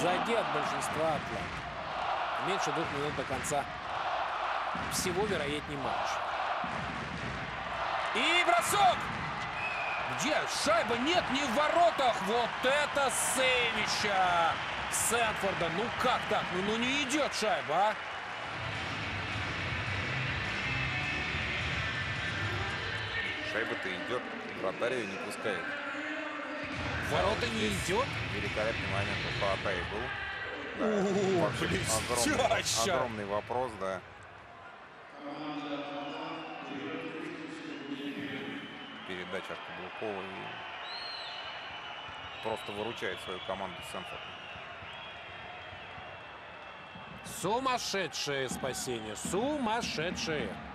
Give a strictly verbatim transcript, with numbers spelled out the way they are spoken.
позади от большинства Атланты. Меньше двух минут до конца всего вероятнее матча. И бросок! Где? Шайба нет, не в воротах. Вот это сейвища Сэнфорда. Ну как так? Ну, ну не идет шайба, а? Шайба-то идет, вратарь ее не пускает. Ворота не идет? Великолепный момент у Хаатаи был. Да, О, вообще огромный, блестяще! огромный вопрос, да. Передача от Каблукова и просто выручает свою команду Сэнфорд. Сумасшедшее спасение, сумасшедшее.